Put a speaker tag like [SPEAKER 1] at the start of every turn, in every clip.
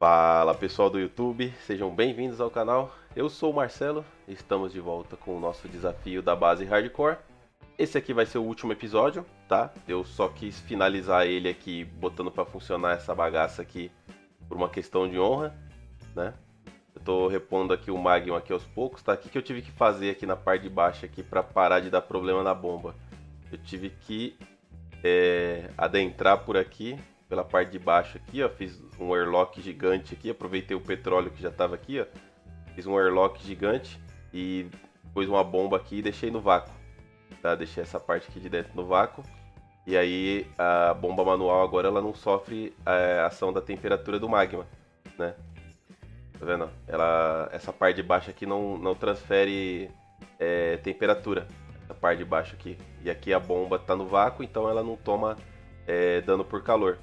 [SPEAKER 1] Fala pessoal do YouTube, sejam bem-vindos ao canal. Eu sou o Marcelo e estamos de volta com o nosso desafio da base Hardcore. Esse aqui vai ser o último episódio, tá? Eu só quis finalizar ele aqui botando pra funcionar essa bagaça aqui por uma questão de honra, né? Eu tô repondo aqui o Magma aqui aos poucos, tá? O que eu tive que fazer aqui na parte de baixo aqui pra parar de dar problema na bomba? Eu tive que adentrar por aqui, pela parte de baixo aqui, ó, fiz um airlock gigante aqui, aproveitei o petróleo que já estava aqui, ó, fiz um airlock gigante e pus uma bomba aqui e deixei no vácuo, tá? Deixei essa parte aqui de dentro no vácuo e aí a bomba manual agora ela não sofre a ação da temperatura do magma, né? Tá vendo? Essa parte de baixo aqui não transfere temperatura, essa parte de baixo aqui, e aqui a bomba está no vácuo, então ela não toma dano por calor.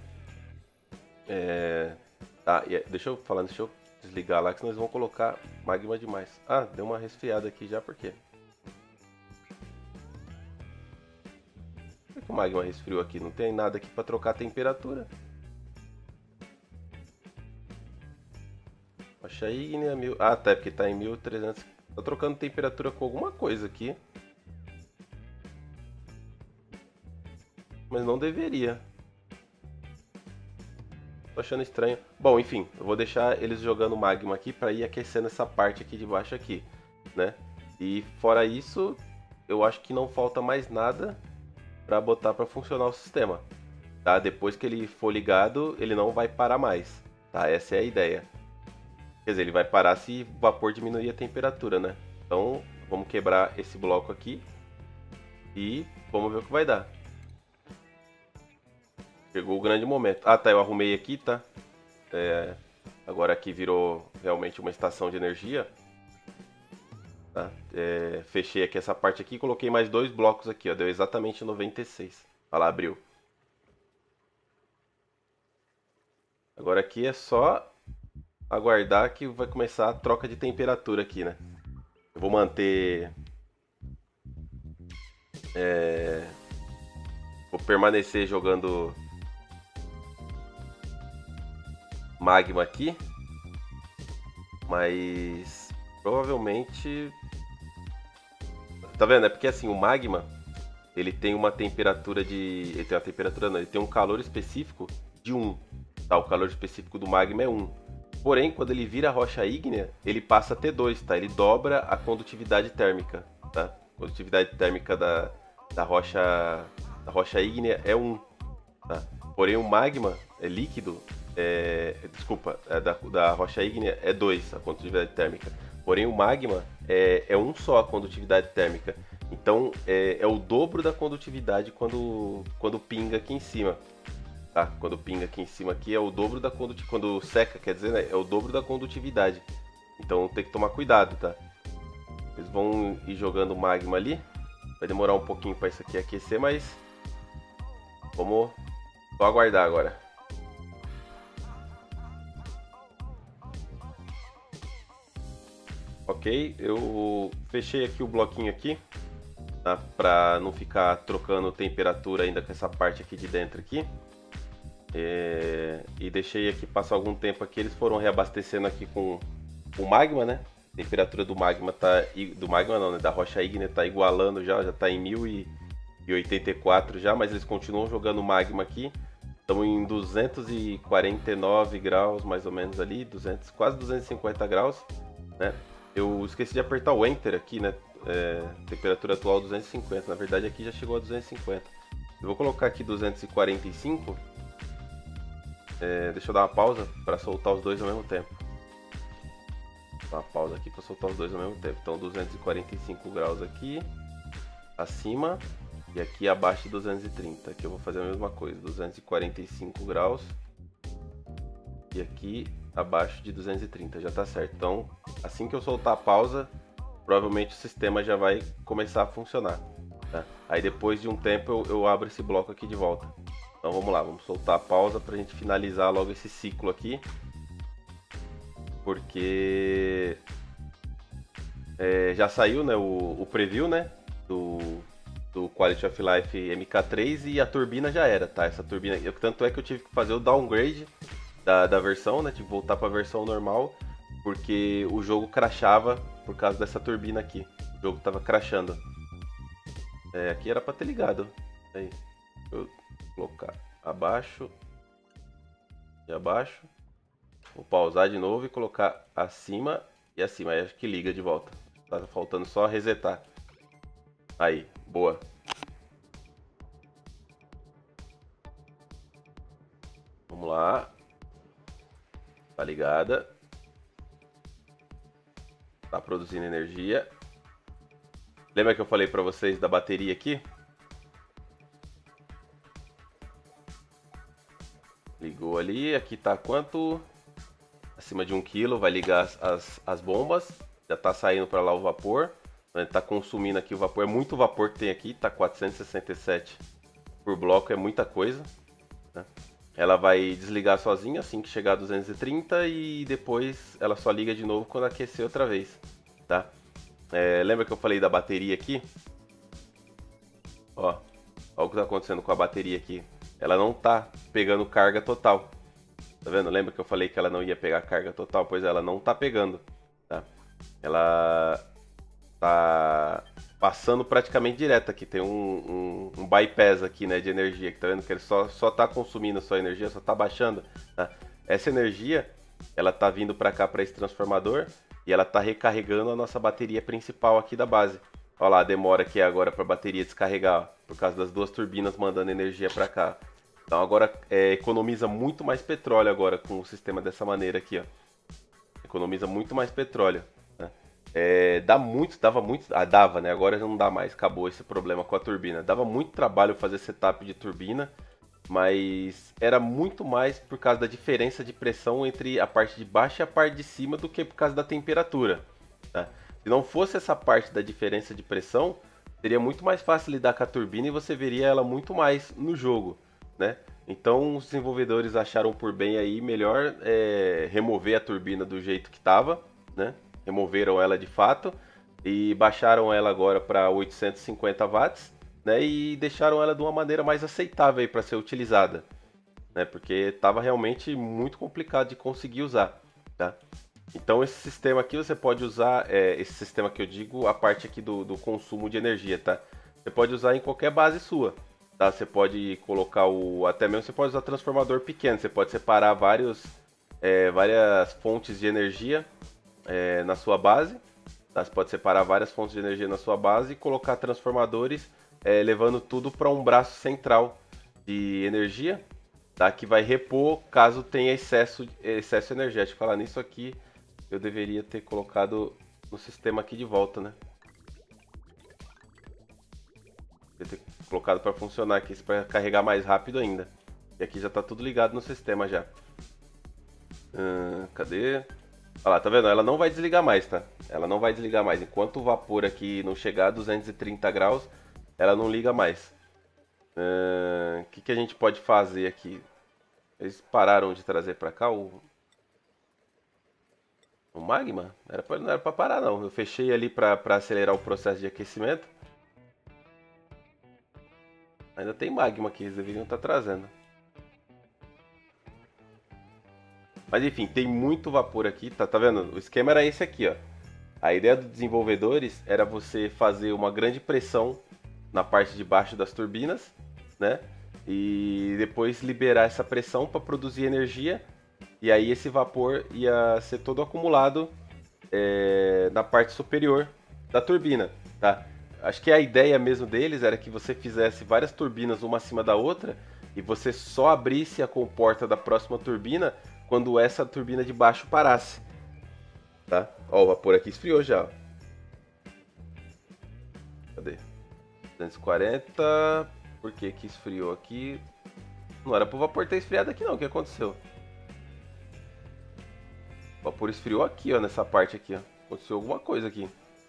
[SPEAKER 1] Deixa eu desligar lá que senão eles vão colocar magma demais. Ah, deu uma resfriada aqui já, por quê? Por que o magma resfriou aqui? Não tem nada aqui para trocar a temperatura. Rocha ígnea, ah, tá, porque tá em 1300. Tá trocando temperatura com alguma coisa aqui. Mas não deveria. Tô achando estranho. Bom, enfim, eu vou deixar eles jogando magma aqui para ir aquecendo essa parte aqui de baixo aqui, né? E fora isso, eu acho que não falta mais nada para botar para funcionar o sistema, tá? Depois que ele for ligado, ele não vai parar mais, tá? Essa é a ideia. Quer dizer, ele vai parar se o vapor diminuir a temperatura, né? Então, vamos quebrar esse bloco aqui e vamos ver o que vai dar. Chegou o grande momento. Ah, tá, eu arrumei aqui, tá? Agora aqui virou realmente uma estação de energia. Tá? Fechei aqui essa parte aqui e coloquei mais dois blocos aqui, ó. Deu exatamente 96. Olha lá, abriu. Agora aqui é só aguardar que vai começar a troca de temperatura aqui, né? Eu vou manter... Vou permanecer jogando magma aqui, mas provavelmente, tá vendo? É porque assim, o magma ele tem uma temperatura ele tem uma temperatura não, ele tem um calor específico de 1, tá? O calor específico do magma é 1. Porém, quando ele vira rocha ígnea, ele passa a ter 2, tá? Ele dobra a condutividade térmica, tá? A condutividade térmica da rocha ígnea é 1, tá? Porém, o magma é líquido. Da rocha ígnea é 2 a condutividade térmica. Porém o magma é 1 só a condutividade térmica. Então é o dobro da condutividade quando pinga aqui em cima. Tá? Quando pinga aqui em cima aqui é o dobro da condutividade. Quando seca, quer dizer, né? É o dobro da condutividade. Então tem que tomar cuidado, tá? Eles vão ir jogando magma ali. Vai demorar um pouquinho para isso aqui aquecer, mas vamos só aguardar agora. Ok, eu fechei aqui o bloquinho aqui, tá? Para não ficar trocando temperatura ainda com essa parte aqui de dentro aqui. E deixei aqui passar algum tempo aqui, eles foram reabastecendo aqui com o magma, né? A temperatura do magma tá, do magma não, né? Da rocha ígnea tá igualando já tá em 1084 já, mas eles continuam jogando magma aqui. Estamos em 249 graus mais ou menos ali, quase 250 graus, né? Eu esqueci de apertar o Enter aqui, né? Temperatura atual 250. Na verdade aqui já chegou a 250. Eu vou colocar aqui 245. Deixa eu dar uma pausa para soltar os dois ao mesmo tempo. Vou dar uma pausa aqui para soltar os dois ao mesmo tempo. Então 245 graus aqui acima e aqui abaixo de 230. Aqui eu vou fazer a mesma coisa. 245 graus e aqui abaixo de 230, já tá certo. Então, assim que eu soltar a pausa, provavelmente o sistema já vai começar a funcionar, tá? Aí depois de um tempo eu abro esse bloco aqui de volta. Então vamos lá, vamos soltar a pausa pra gente finalizar logo esse ciclo aqui. Porque já saiu, né, o preview, né, do Quality of Life MK3 e a turbina já era, tá? Essa turbina, tanto é que eu tive que fazer o downgrade da versão, né? Tive que voltar para a versão normal, porque o jogo crashava por causa dessa turbina aqui. O jogo tava crashando. Aqui era para ter ligado. Aí, eu vou colocar abaixo e abaixo. Vou pausar de novo e colocar acima e acima. Aí acho que liga de volta. Tá faltando só resetar. Aí, boa. Vamos lá. Tá ligada. Tá produzindo energia. Lembra que eu falei pra vocês da bateria aqui? Ligou ali. Aqui tá quanto? Acima de 1 kg. Vai ligar as bombas. Já tá saindo pra lá o vapor. Tá consumindo aqui o vapor. É muito vapor que tem aqui. Tá 467 por bloco. É muita coisa, né? Ela vai desligar sozinha assim que chegar a 230 e depois ela só liga de novo quando aquecer outra vez, tá? Lembra que eu falei da bateria aqui? Ó o que está acontecendo com a bateria aqui. Ela não tá pegando carga total. Tá vendo? Lembra que eu falei que ela não ia pegar carga total? Pois ela não tá pegando, tá? Ela tá passando praticamente direto aqui. Tem um bypass aqui, né, de energia. Que tá vendo que ele só tá consumindo a sua energia, só tá baixando, tá? Essa energia, ela tá vindo para cá, para esse transformador, e ela tá recarregando a nossa bateria principal aqui da base. Olha lá a demora que é agora para a bateria descarregar, ó, por causa das duas turbinas mandando energia para cá. Então agora economiza muito mais petróleo agora com o sistema dessa maneira aqui, ó. Economiza muito mais petróleo, né? Dava, né? Agora já não dá mais, acabou esse problema com a turbina. Dava muito trabalho fazer setup de turbina, mas era muito mais por causa da diferença de pressão entre a parte de baixo e a parte de cima do que por causa da temperatura, tá? Se não fosse essa parte da diferença de pressão, seria muito mais fácil lidar com a turbina e você veria ela muito mais no jogo, né? Então os desenvolvedores acharam por bem aí melhor remover a turbina do jeito que estava, né? Removeram ela de fato e baixaram ela agora para 850 watts, né? E deixaram ela de uma maneira mais aceitável para ser utilizada, né? Porque estava realmente muito complicado de conseguir usar, tá? Então esse sistema aqui você pode usar, esse sistema que eu digo, a parte aqui do consumo de energia, tá? Você pode usar em qualquer base sua, tá? Você pode colocar até mesmo você pode usar transformador pequeno, você pode separar várias fontes de energia na sua base, tá? Você pode separar várias fontes de energia na sua base e colocar transformadores levando tudo para um braço central de energia, tá? Que vai repor caso tenha excesso energético. Falar nisso aqui, eu deveria ter colocado no sistema aqui de volta, né? Deveria ter colocado para funcionar aqui, para carregar mais rápido ainda. E aqui já está tudo ligado no sistema já. Cadê? Olha lá, tá vendo? Ela não vai desligar mais, tá? Ela não vai desligar mais. Enquanto o vapor aqui não chegar a 230 graus, ela não liga mais. O que a gente pode fazer aqui? Eles pararam de trazer para cá o magma? Não era para parar não. Eu fechei ali para acelerar o processo de aquecimento. Ainda tem magma aqui, eles deveriam estar trazendo. Mas enfim, tem muito vapor aqui, tá vendo? O esquema era esse aqui, ó. A ideia dos desenvolvedores era você fazer uma grande pressão na parte de baixo das turbinas, né? E depois liberar essa pressão para produzir energia. E aí esse vapor ia ser todo acumulado na parte superior da turbina, tá? Acho que a ideia mesmo deles era que você fizesse várias turbinas uma acima da outra e você só abrisse a comporta da próxima turbina quando essa turbina de baixo parasse, tá? Ó, o vapor aqui esfriou já, ó. Cadê? 240. Por que que esfriou aqui? Não era pro vapor ter esfriado aqui não, o que aconteceu? O vapor esfriou aqui, ó, nessa parte aqui, ó. Aconteceu alguma coisa aqui.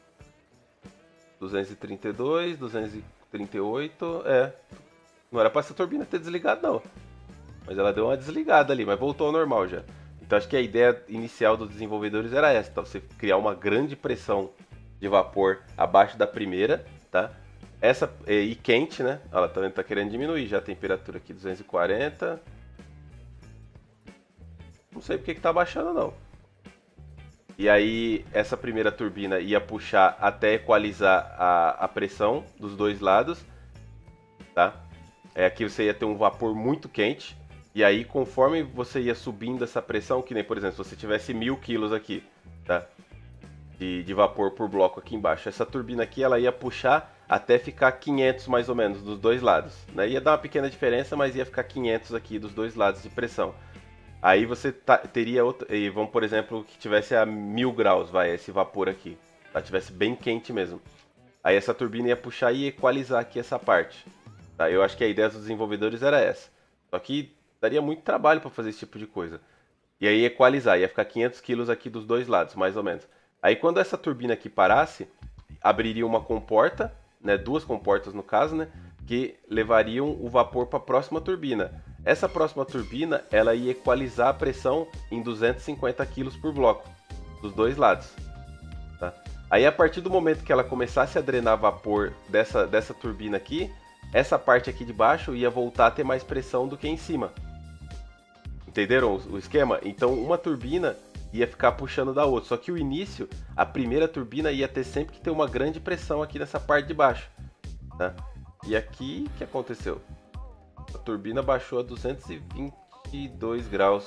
[SPEAKER 1] 232, 238, não era pra essa turbina ter desligado não. Mas ela deu uma desligada ali, mas voltou ao normal já. Então acho que a ideia inicial dos desenvolvedores era essa, tá? Você criar uma grande pressão de vapor abaixo da primeira, tá? E quente, né? Ela também tá querendo diminuir já a temperatura aqui, 240. sei porque que tá baixando não. E aí essa primeira turbina ia puxar até equalizar a pressão dos dois lados, tá? Aqui você ia ter um vapor muito quente. E aí conforme você ia subindo essa pressão, que nem por exemplo, se você tivesse 1000 quilos aqui, tá? De vapor por bloco aqui embaixo. Essa turbina aqui ela ia puxar até ficar 500 mais ou menos dos dois lados, né? Ia dar uma pequena diferença, mas ia ficar 500 aqui dos dois lados de pressão. Aí você teria outra, e vamos por exemplo que tivesse a 1000 graus, vai, esse vapor aqui, tá? Tivesse bem quente mesmo. Aí essa turbina ia puxar e equalizar aqui essa parte, tá? Eu acho que a ideia dos desenvolvedores era essa. Só que daria muito trabalho para fazer esse tipo de coisa. E aí equalizar, ia ficar 500 quilos aqui dos dois lados, mais ou menos. Aí quando essa turbina aqui parasse, abriria uma comporta, né, duas comportas no caso, né, que levariam o vapor para a próxima turbina. Essa próxima turbina, ela ia equalizar a pressão em 250 kg por bloco, dos dois lados. Tá? Aí a partir do momento que ela começasse a drenar vapor dessa turbina aqui, essa parte aqui de baixo ia voltar a ter mais pressão do que em cima. Entenderam o esquema? Então uma turbina ia ficar puxando da outra. Só que o início, a primeira turbina ia ter sempre que ter uma grande pressão aqui nessa parte de baixo. Tá? E aqui, o que aconteceu? A turbina baixou a 222 graus.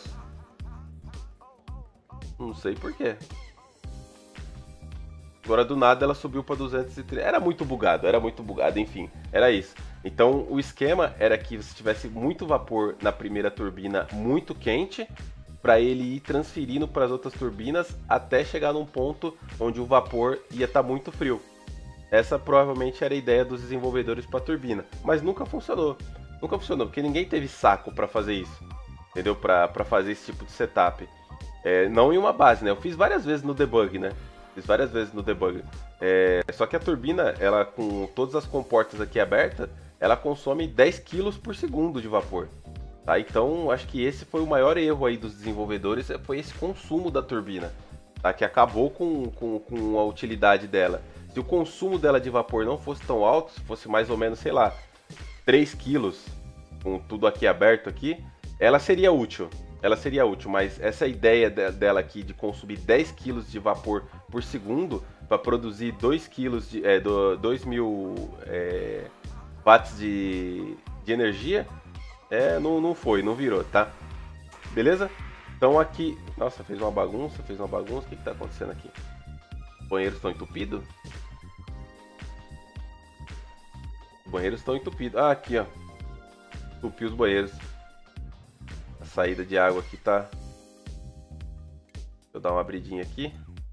[SPEAKER 1] Não sei porquê. Agora do nada ela subiu para 230. Era muito bugado, enfim, era isso. Então o esquema era que você tivesse muito vapor na primeira turbina muito quente, para ele ir transferindo para as outras turbinas até chegar num ponto onde o vapor ia estar muito frio. Essa provavelmente era a ideia dos desenvolvedores para a turbina, mas nunca funcionou. Nunca funcionou, porque ninguém teve saco para fazer isso, entendeu? Para fazer esse tipo de setup. Não em uma base, né? Eu fiz várias vezes no debug, né? Só que a turbina, ela com todas as comportas aqui abertas, ela consome 10 kg por segundo de vapor. Tá? Então, acho que esse foi o maior erro aí dos desenvolvedores, foi esse consumo da turbina, tá? Que acabou com a utilidade dela. Se o consumo dela de vapor não fosse tão alto, se fosse mais ou menos, sei lá, 3 quilos, com tudo aqui aberto aqui, ela seria útil, mas essa ideia dela aqui de consumir 10 kg de vapor por segundo para produzir 2 kg de 2.000 watts de energia, não virou, tá? Beleza? Então aqui, nossa, fez uma bagunça, o que tá acontecendo aqui? Os banheiros estão entupidos? Os banheiros estão entupidos. Ah, aqui, ó. Entupiu os banheiros. A saída de água aqui tá... Deixa eu dar uma abridinha aqui.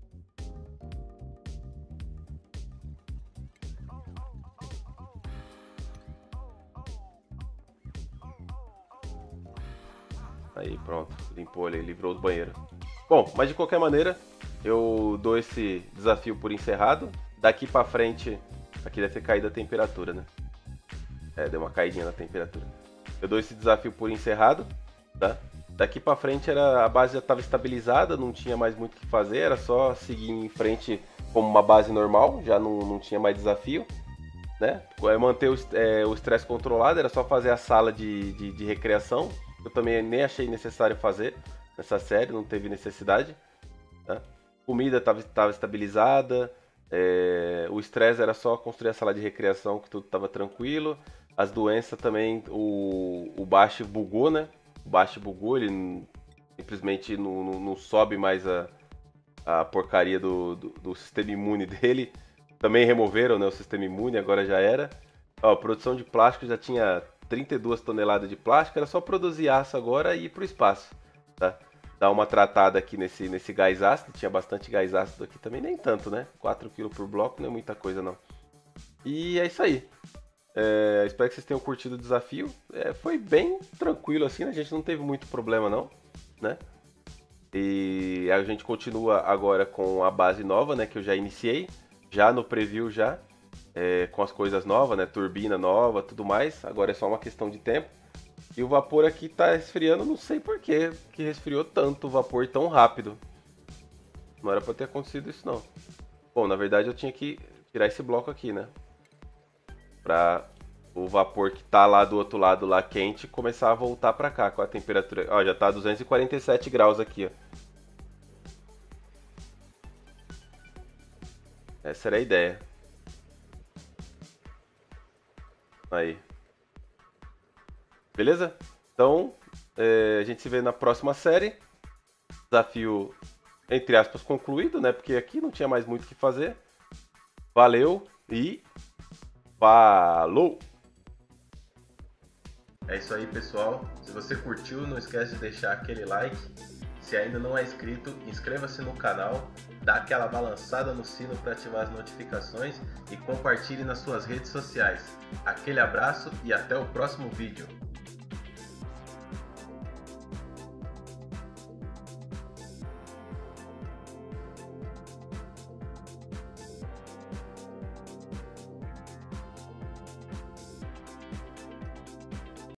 [SPEAKER 1] Aí, pronto. Limpou ali, livrou os banheiros. Bom, mas de qualquer maneira, eu dou esse desafio por encerrado. Daqui pra frente... Aqui deve ter caído a temperatura, né? Deu uma caidinha na temperatura. Eu dou esse desafio por encerrado, tá? Daqui pra frente a base já estava estabilizada, não tinha mais muito o que fazer, era só seguir em frente como uma base normal, já não tinha mais desafio, né? Manter o estresse controlado, era só fazer a sala de recreação. Eu também nem achei necessário fazer nessa série, não teve necessidade, tá? Comida estava estabilizada, o estresse era só construir a sala de recreação, que tudo estava tranquilo. As doenças também, o Bash bugou, né? O Bash bugou, ele simplesmente não sobe mais a porcaria do sistema imune dele. Também removeram, né, o sistema imune, agora já era. Ó, a produção de plástico já tinha 32 toneladas de plástico, era só produzir aço agora e ir para o espaço, tá? Dar uma tratada aqui nesse gás ácido, tinha bastante gás ácido aqui também, nem tanto, né? 4 kg por bloco não é muita coisa não. E é isso aí. Espero que vocês tenham curtido o desafio. Foi bem tranquilo assim, né? A gente não teve muito problema não, né? E a gente continua agora com a base nova, né? Que eu já iniciei, já no preview já, com as coisas novas, né? Turbina nova, tudo mais. Agora é só uma questão de tempo. E o vapor aqui tá esfriando, não sei por que resfriou tanto o vapor tão rápido. Não era pra ter acontecido isso não. Bom, na verdade eu tinha que tirar esse bloco aqui, né? Pra o vapor que tá lá do outro lado, lá quente, começar a voltar pra cá com a temperatura. Ó, já tá 247 graus aqui, ó. Essa era a ideia. Aí. Beleza? Então, a gente se vê na próxima série. Desafio, entre aspas, concluído, né? Porque aqui não tinha mais muito o que fazer. Valeu e falou! É isso aí, pessoal. Se você curtiu, não esquece de deixar aquele like. Se ainda não é inscrito, inscreva-se no canal, dá aquela balançada no sino para ativar as notificações e compartilhe nas suas redes sociais. Aquele abraço e até o próximo vídeo.